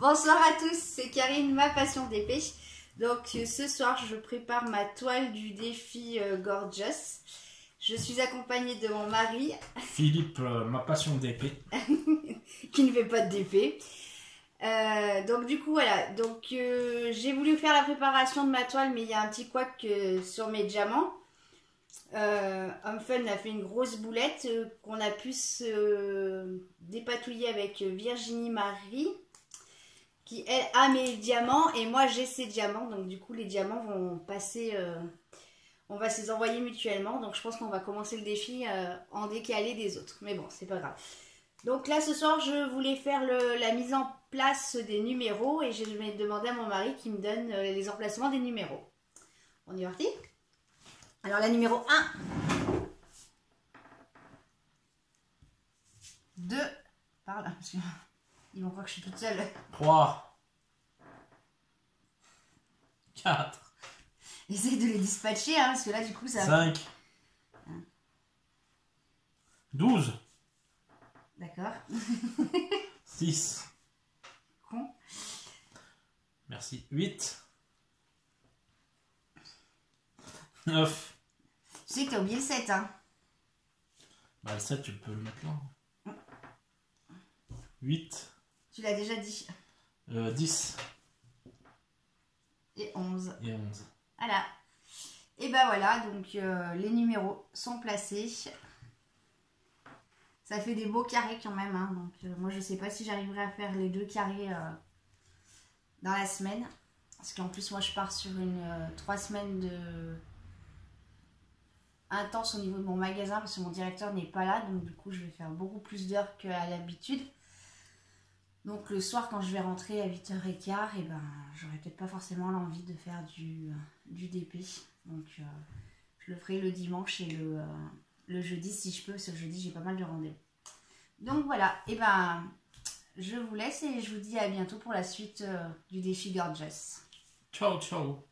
Bonsoir à tous, c'est Karine, ma passion d'épée. Donc ce soir je prépare ma toile du défi Gorgeous. Je suis accompagnée de mon mari Philippe, ma passion d'épée. qui ne fait pas d'épée. Donc du coup voilà, donc j'ai voulu faire la préparation de ma toile, mais il y a un petit couac sur mes diamants. Homme a fait une grosse boulette qu'on a pu se dépatouiller avec Virginie Marie, qui elle a mes diamants et moi j'ai ses diamants. Donc du coup les diamants vont passer, on va se les envoyer mutuellement. Donc je pense qu'on va commencer le défi en décalé des autres, mais bon c'est pas grave. Donc là ce soir je voulais faire la mise en place des numéros et je vais demander à mon mari qui me donne les emplacements des numéros. On est parti? Alors la numéro 1, 2, par là, parce qu'ils vont croire que je suis toute seule. 3, 4, Essaye de les dispatcher, hein, parce que là du coup ça... 5, 12, D'accord. 6, Con. merci, 8, 9. Tu sais que t'as oublié le 7, hein. Bah le 7 tu peux le mettre là. 8, Tu l'as déjà dit. 10 Et 11. et 11. Voilà. Et ben voilà, donc les numéros sont placés. Ça fait des beaux carrés quand même, hein. Donc moi je sais pas si j'arriverai à faire les 2 carrés dans la semaine. Parce qu'en plus moi je pars sur une 3 semaines de intense au niveau de mon magasin parce que mon directeur n'est pas là, donc du coup je vais faire beaucoup plus d'heures qu'à l'habitude. Donc le soir quand je vais rentrer à 8h15, et ben j'aurai peut-être pas forcément l'envie de faire du DP. Donc je le ferai le dimanche et le jeudi si je peux, parce que le jeudi j'ai pas mal de rendez-vous. Donc voilà, et ben je vous laisse et je vous dis à bientôt pour la suite du défi Gorgeous. Ciao ciao.